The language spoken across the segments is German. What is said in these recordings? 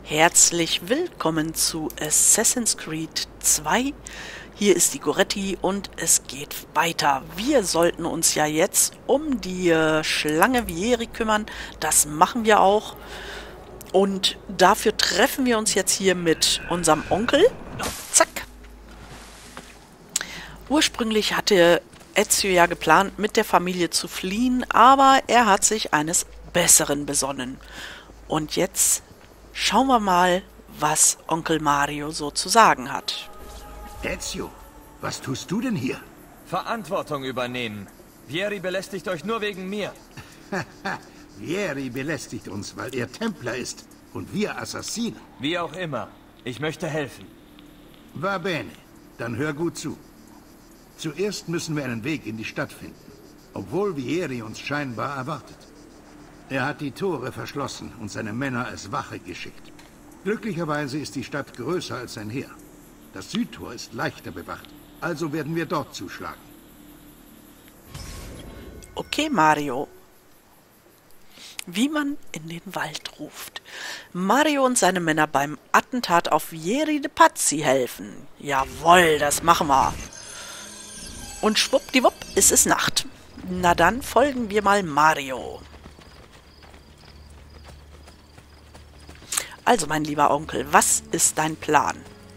Herzlich willkommen zu Assassin's Creed 2. Hier ist die Goretti und es geht weiter. Wir sollten uns ja jetzt um die Schlange Vieri kümmern. Das machen wir auch. Und dafür treffen wir uns jetzt hier mit unserem Onkel. Zack. Ursprünglich hatte Ezio ja geplant, mit der Familie zu fliehen, aber er hat sich eines Besseren besonnen. Und jetzt schauen wir mal, was Onkel Mario so zu sagen hat. Ezio, was tust du denn hier? Verantwortung übernehmen. Vieri belästigt euch nur wegen mir. Vieri belästigt uns, weil er Templer ist und wir Assassinen. Wie auch immer. Ich möchte helfen. Va bene, dann hör gut zu. Zuerst müssen wir einen Weg in die Stadt finden, obwohl Vieri uns scheinbar erwartet. Er hat die Tore verschlossen und seine Männer als Wache geschickt. Glücklicherweise ist die Stadt größer als sein Heer. Das Südtor ist leichter bewacht, also werden wir dort zuschlagen. Okay, Mario. Wie man in den Wald ruft. Mario und seine Männer beim Attentat auf Vieri de Pazzi helfen. Jawohl, das machen wir. Und schwuppdiwupp ist es Nacht. Na dann folgen wir mal Mario. Also, mein lieber Onkel, was ist dein Plan?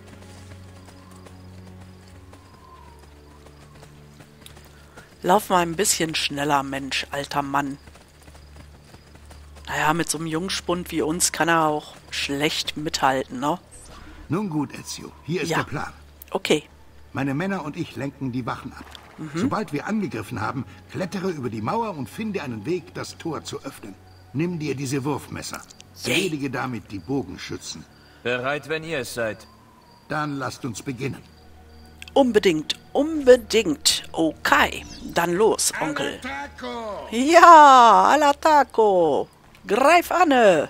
Lauf mal ein bisschen schneller, Mensch, alter Mann. Naja, mit so einem Jungspund wie uns kann er auch schlecht mithalten, ne? Nun gut, Ezio, hier ist Ja. der Plan. Okay. Meine Männer und ich lenken die Wachen ab. Sobald wir angegriffen haben, klettere über die Mauer und finde einen Weg, das Tor zu öffnen. Nimm dir diese Wurfmesser. Erledige damit die Bogenschützen. Bereit, wenn ihr es seid. Dann lasst uns beginnen. Unbedingt, unbedingt. Okay, dann los, Onkel. Ja, all'attacco. Greif an.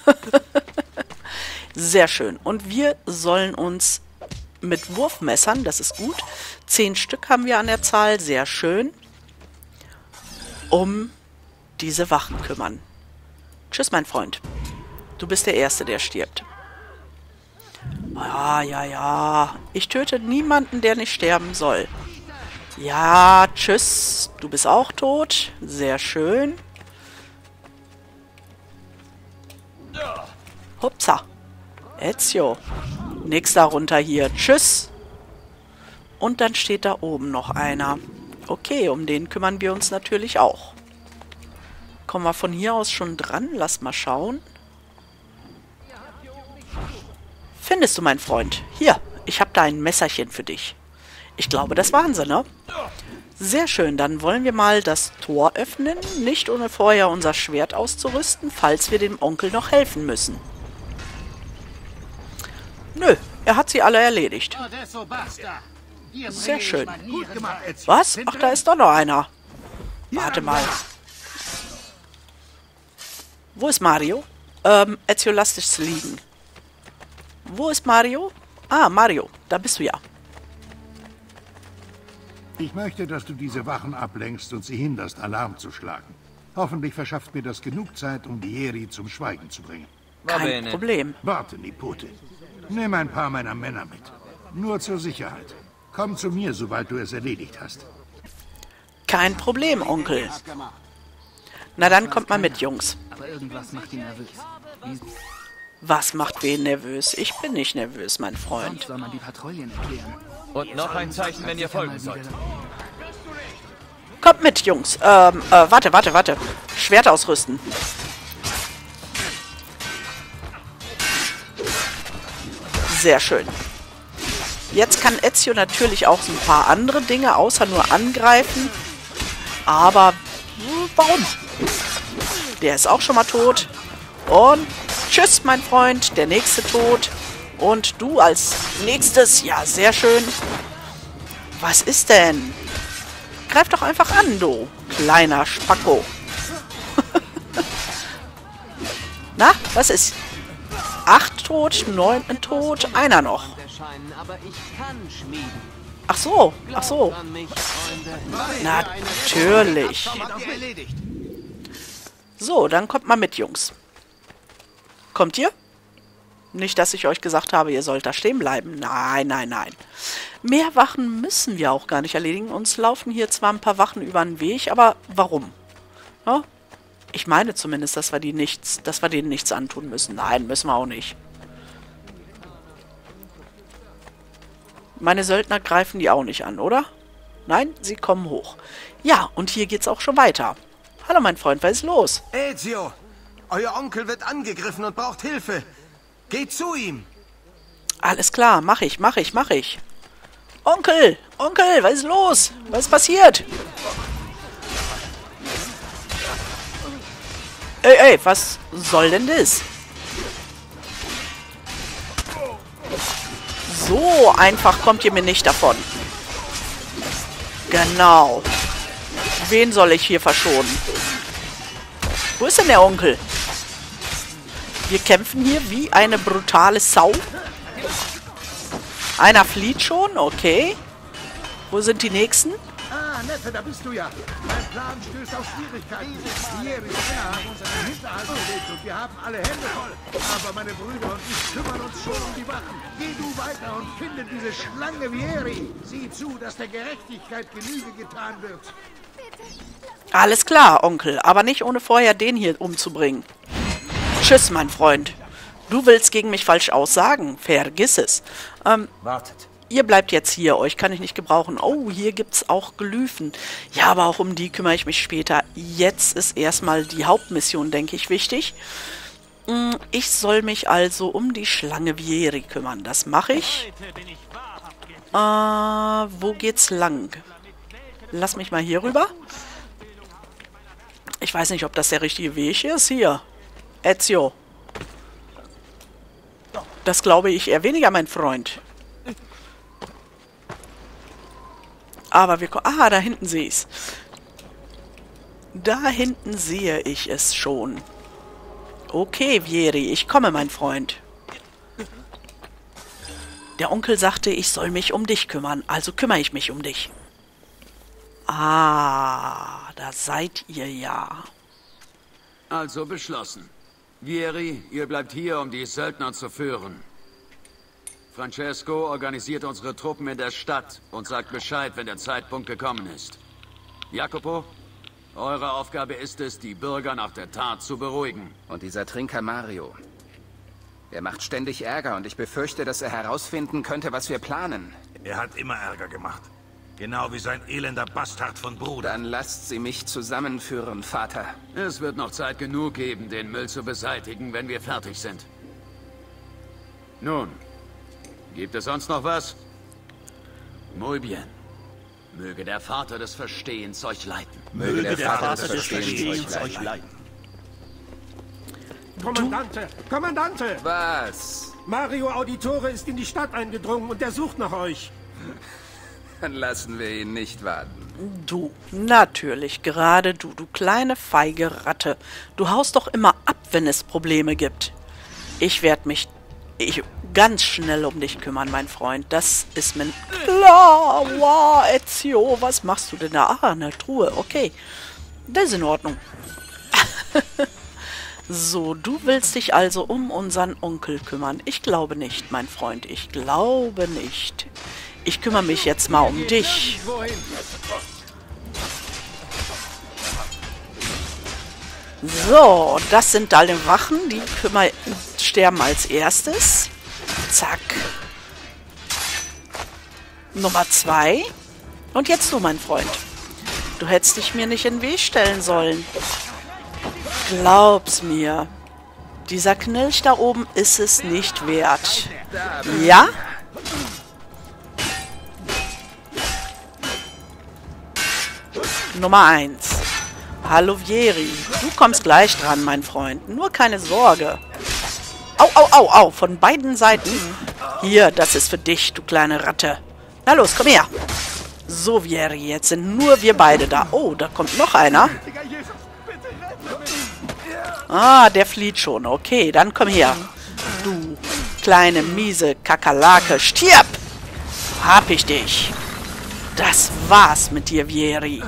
Sehr schön. Und wir sollen uns mit Wurfmessern, das ist gut, 10 Stück haben wir an der Zahl, sehr schön, um diese Wachen kümmern. Tschüss, mein Freund. Du bist der Erste, der stirbt. Ja. Ich töte niemanden, der nicht sterben soll. Ja, tschüss. Du bist auch tot. Sehr schön. Hupsa. Ezio. Nächster runter hier. Tschüss. Und dann steht da oben noch einer. Okay, um den kümmern wir uns natürlich auch. Kommen wir von hier aus schon dran? Lass mal schauen. Findest du, mein Freund? Hier, ich habe da ein Messerchen für dich. Ich glaube, das waren sie, ne? Sehr schön, dann wollen wir mal das Tor öffnen. Nicht ohne vorher unser Schwert auszurüsten, falls wir dem Onkel noch helfen müssen. Nö, er hat sie alle erledigt. Sehr schön. Gut gemacht, Ezio. Was? Ach, da ist doch noch einer. Warte mal. Wo ist Mario? Ezio, lass dich liegen. Wo ist Mario? Ah, Mario, da bist du ja. Ich möchte, dass du diese Wachen ablenkst und sie hinderst, Alarm zu schlagen. Hoffentlich verschafft mir das genug Zeit, um Vieri zum Schweigen zu bringen. Kein Problem. Warte, Nipote. Nimm ein paar meiner Männer mit. Nur zur Sicherheit. Komm zu mir, sobald du es erledigt hast. Kein Problem, Onkel. Na dann kommt mal mit, Jungs. Aber irgendwas macht ihn nervös. Wie Was macht wen nervös? Ich bin nicht nervös, mein sonst Freund. soll man die Patrouillen erklären? Und noch ein Zeichen, wenn ihr folgen sollt. Kommt mit, Jungs. Warte. Schwert ausrüsten. Sehr schön. Jetzt kann Ezio natürlich auch so ein paar andere Dinge, außer nur angreifen. Aber warum? Der ist auch schon mal tot. Und tschüss, mein Freund. Der nächste tot. Und du als nächstes. Ja, sehr schön. Was ist denn? Greif doch einfach an, du kleiner Spacko. Na, was ist? 8 tot, 9 tot, einer noch. Ach so. Natürlich. So, dann kommt mal mit, Jungs. Kommt ihr? Nicht, dass ich euch gesagt habe, ihr sollt da stehen bleiben. Nein, nein, nein. Mehr Wachen müssen wir auch gar nicht erledigen. Uns laufen hier zwar ein paar Wachen über den Weg, aber warum? Ja? Ich meine zumindest, dass wir denen nichts antun müssen. Nein, müssen wir auch nicht. Meine Söldner greifen die auch nicht an, oder? Nein, sie kommen hoch. Ja, und hier geht's auch schon weiter. Hallo, mein Freund, was ist los? Ezio, euer Onkel wird angegriffen und braucht Hilfe. Geht zu ihm. Alles klar, mach ich. Onkel, was ist los? Was ist passiert? Ey, was soll denn das? So einfach kommt ihr mir nicht davon. Genau. Wen soll ich hier verschonen? Wo ist denn der Onkel? Wir kämpfen hier wie eine brutale Sau. Einer flieht schon, okay. Wo sind die nächsten? Ah, Neffe, da bist du ja. Mein Plan stößt auf Schwierigkeiten. Vieri und Männer haben uns einen Hinterhalt gelegt und wir haben alle Hände voll. Aber meine Brüder und ich kümmern uns schon um die Wachen. Geh du weiter und finde diese Schlange Vieri. Sieh zu, dass der Gerechtigkeit Genüge getan wird. Alles klar, Onkel, aber nicht ohne vorher den hier umzubringen. Tschüss, mein Freund. Du willst gegen mich falsch aussagen. Vergiss es. Wartet. Ihr bleibt jetzt hier. Euch kann ich nicht gebrauchen. Oh, hier gibt's auch Glyphen. Ja, aber auch um die kümmere ich mich später. Jetzt ist erstmal die Hauptmission, denke ich, wichtig. Ich soll mich also um die Schlange Vieri kümmern. Das mache ich. Wo geht's lang? Lass mich mal hier rüber. Ich weiß nicht, ob das der richtige Weg ist. Hier. Ezio. Das glaube ich eher weniger, mein Freund. Aber wir kommen... Ah, da hinten sehe ich es. Da hinten sehe ich es schon. Okay, Vieri, ich komme, mein Freund. Der Onkel sagte, ich soll mich um dich kümmern. Also kümmere ich mich um dich. Ah, da seid ihr ja. Also beschlossen. Vieri, ihr bleibt hier, um die Söldner zu führen. Francesco organisiert unsere Truppen in der Stadt und sagt Bescheid, wenn der Zeitpunkt gekommen ist. Jacopo, eure Aufgabe ist es, die Bürger nach der Tat zu beruhigen. Und dieser Trinker Mario. Er macht ständig Ärger und ich befürchte, dass er herausfinden könnte, was wir planen. Er hat immer Ärger gemacht. Genau wie sein elender Bastard von Bruder. Dann lasst sie mich zusammenführen, Vater. Es wird noch Zeit genug geben, den Müll zu beseitigen, wenn wir fertig sind. Nun, gibt es sonst noch was? Muy bien. Möge der Vater des Verstehens euch leiten. Möge der Vater des Verstehens euch leiten. Kommandante! Was? Mario Auditore ist in die Stadt eingedrungen und er sucht nach euch. Dann lassen wir ihn nicht warten. Du, natürlich, gerade du kleine feige Ratte. Du haust doch immer ab, wenn es Probleme gibt. Ich werde mich ganz schnell um dich kümmern, mein Freund. Das ist mir klar. Wow, Ezio, was machst du denn da? Ah, eine Truhe, okay. Das ist in Ordnung. So, du willst dich also um unseren Onkel kümmern. Ich glaube nicht, mein Freund, ich glaube nicht. Ich kümmere mich jetzt mal um dich. So, das sind alle Wachen, die sterben als erstes. Zack. Nummer 2. Und jetzt du, mein Freund. Du hättest dich mir nicht in den Weg stellen sollen. Glaub's mir. Dieser Knilch da oben ist es nicht wert. Ja? Nummer 1. Hallo Vieri. Du kommst gleich dran, mein Freund. Nur keine Sorge. Au, au, au, au. Von beiden Seiten. Hier, das ist für dich, du kleine Ratte. Na los, komm her. So, Vieri, jetzt sind nur wir beide da. Oh, da kommt noch einer. Ah, der flieht schon. Okay, dann komm her. Du kleine, miese Kakerlake. Stirb! Hab ich dich. Das war's mit dir, Vieri.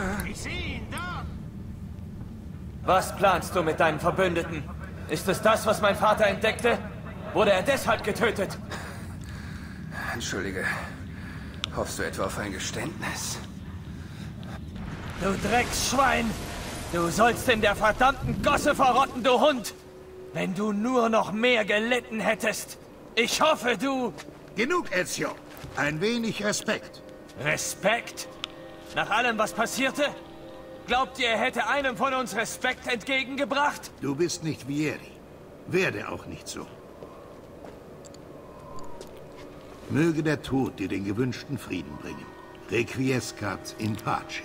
Was planst du mit deinen Verbündeten? Ist es das, was mein Vater entdeckte? Wurde er deshalb getötet? Entschuldige. Hoffst du etwa auf ein Geständnis? Du Drecksschwein! Du sollst in der verdammten Gosse verrotten, du Hund! Wenn du nur noch mehr gelitten hättest! Ich hoffe, du... Genug, Ezio. Ein wenig Respekt. Respekt? Nach allem, was passierte? Glaubt ihr, er hätte einem von uns Respekt entgegengebracht? Du bist nicht Vieri. Werde auch nicht so. Möge der Tod dir den gewünschten Frieden bringen. Requiescat in pace.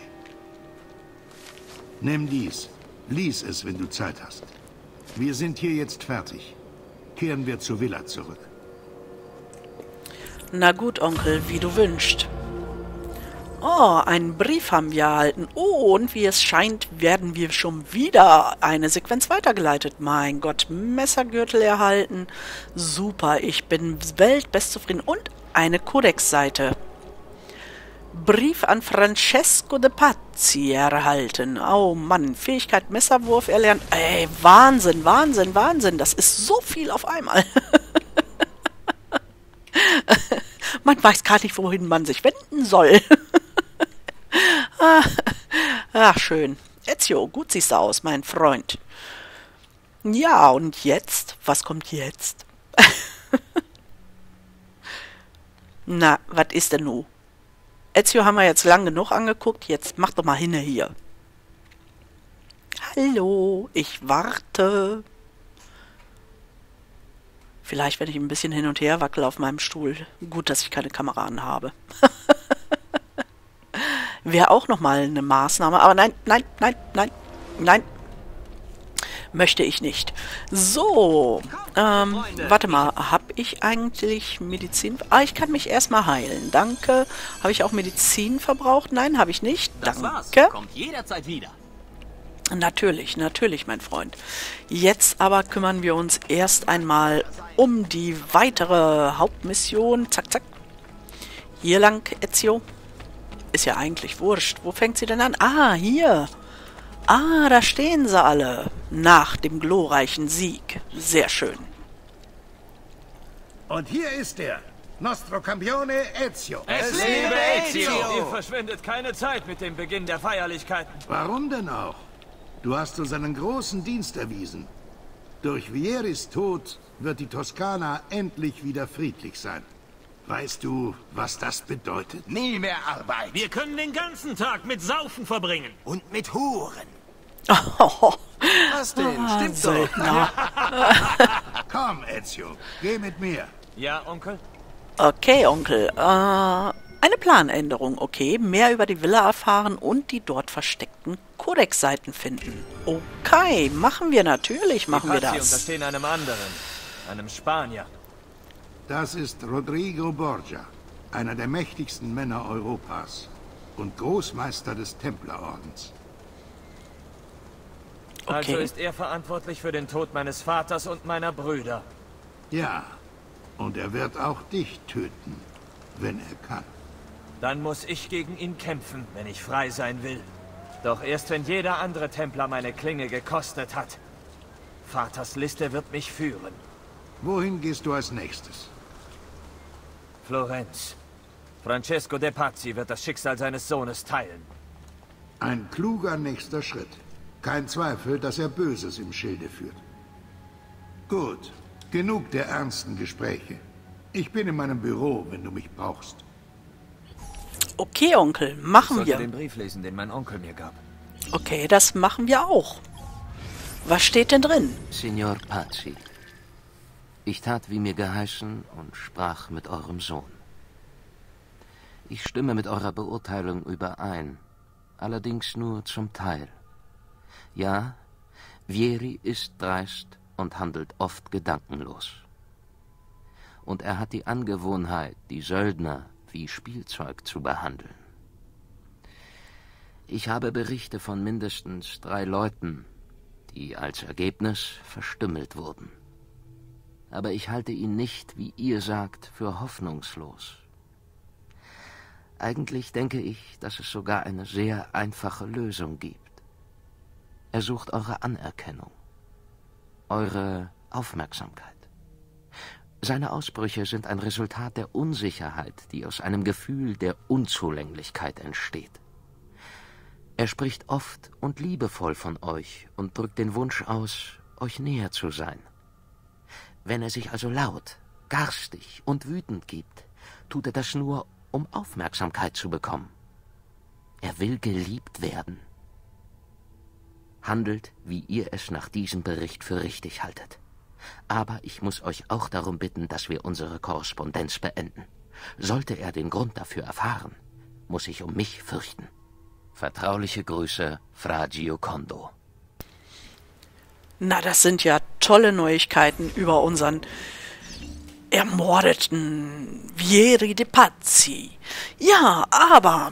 Nimm dies. Lies es, wenn du Zeit hast. Wir sind hier jetzt fertig. Kehren wir zur Villa zurück. Na gut, Onkel, wie du wünschst. Oh, einen Brief haben wir erhalten. Oh, und wie es scheint, werden wir schon wieder eine Sequenz weitergeleitet. Mein Gott, Messergürtel erhalten. Super, ich bin weltbest zufrieden. Und eine Codex-Seite. Brief an Francesco de Pazzi erhalten. Oh Mann, Fähigkeit Messerwurf erlernt. Ey, Wahnsinn, Wahnsinn, Wahnsinn. Das ist so viel auf einmal. Man weiß gar nicht, wohin man sich wenden soll. Ach, schön. Ezio, gut siehst du aus, mein Freund. Ja, und jetzt? Was kommt jetzt? Na, was ist denn nun? Ezio haben wir jetzt lang genug angeguckt. Jetzt mach doch mal hinne hier. Hallo, ich warte. Vielleicht, wenn ich ein bisschen hin und her wackele auf meinem Stuhl. Gut, dass ich keine Kamera anhabe. Wäre auch nochmal eine Maßnahme. Aber nein, nein, nein, nein, nein. Möchte ich nicht. So, warte mal. Habe ich eigentlich Medizin? Ah, ich kann mich erstmal heilen. Danke. Habe ich auch Medizin verbraucht? Nein, habe ich nicht. Das Danke. war's. Kommt jederzeit wieder. Natürlich, natürlich, mein Freund. Jetzt aber kümmern wir uns erst einmal um die weitere Hauptmission. Zack, zack. Hier lang, Ezio. Ist ja eigentlich wurscht. Wo fängt sie denn an? Ah, hier. Ah, da stehen sie alle. Nach dem glorreichen Sieg. Sehr schön. Und hier ist er. Nostro Campione Ezio. Es lebe Ezio! Ihr verschwendet keine Zeit mit dem Beginn der Feierlichkeiten. Warum denn auch? Du hast uns einen großen Dienst erwiesen. Durch Vieris Tod wird die Toskana endlich wieder friedlich sein. Weißt du, was das bedeutet? Nie mehr Arbeit. Wir können den ganzen Tag mit Saufen verbringen. Und mit Huren. Oh, Was denn? Stimmt doch. Söldner. Komm, Ezio, geh mit mir. Ja, Onkel? Okay, Onkel. Eine Planänderung, okay. Mehr über die Villa erfahren und die dort versteckten Codex-Seiten finden. Okay, machen wir natürlich, machen wir Pazzi das. unterstehen einem anderen. Einem Spanier. Das ist Rodrigo Borgia, einer der mächtigsten Männer Europas und Großmeister des Templerordens. Also Okay. ist er verantwortlich für den Tod meines Vaters und meiner Brüder. Ja, und er wird auch dich töten, wenn er kann. Dann muss ich gegen ihn kämpfen, wenn ich frei sein will. Doch erst wenn jeder andere Templer meine Klinge gekostet hat. Vaters Liste wird mich führen. Wohin gehst du als nächstes? Florenz. Francesco de Pazzi wird das Schicksal seines Sohnes teilen. Ein kluger nächster Schritt. Kein Zweifel, dass er Böses im Schilde führt. Gut, genug der ernsten Gespräche. Ich bin in meinem Büro, wenn du mich brauchst. Okay, Onkel, machen Ich sollte wir. den Brief lesen, den mein Onkel mir gab. Okay, das machen wir auch. Was steht denn drin? Signor Pazzi, ich tat, wie mir geheißen, und sprach mit eurem Sohn. Ich stimme mit eurer Beurteilung überein, allerdings nur zum Teil. Ja, Vieri ist dreist und handelt oft gedankenlos. Und er hat die Angewohnheit, die Söldner wie Spielzeug zu behandeln. Ich habe Berichte von mindestens 3 Leuten, die als Ergebnis verstümmelt wurden. Aber ich halte ihn nicht, wie ihr sagt, für hoffnungslos. Eigentlich denke ich, dass es sogar eine sehr einfache Lösung gibt. Er sucht eure Anerkennung, eure Aufmerksamkeit. Seine Ausbrüche sind ein Resultat der Unsicherheit, die aus einem Gefühl der Unzulänglichkeit entsteht. Er spricht oft und liebevoll von euch und drückt den Wunsch aus, euch näher zu sein. Wenn er sich also laut, garstig und wütend gibt, tut er das nur, um Aufmerksamkeit zu bekommen. Er will geliebt werden. Handelt, wie ihr es nach diesem Bericht für richtig haltet. Aber ich muss euch auch darum bitten, dass wir unsere Korrespondenz beenden. Sollte er den Grund dafür erfahren, muss ich um mich fürchten. Vertrauliche Grüße, Fra Giocondo. Na, das sind ja tolle Neuigkeiten über unseren ermordeten Vieri de Pazzi. Ja, aber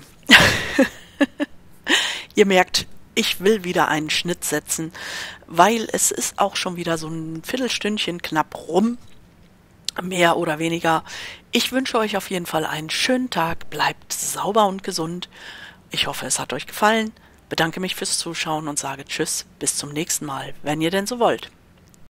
ihr merkt, ich will wieder einen Schnitt setzen, weil es ist auch schon wieder so ein Viertelstündchen knapp rum, mehr oder weniger. Ich wünsche euch auf jeden Fall einen schönen Tag, bleibt sauber und gesund. Ich hoffe, es hat euch gefallen, bedanke mich fürs Zuschauen und sage Tschüss, bis zum nächsten Mal, wenn ihr denn so wollt.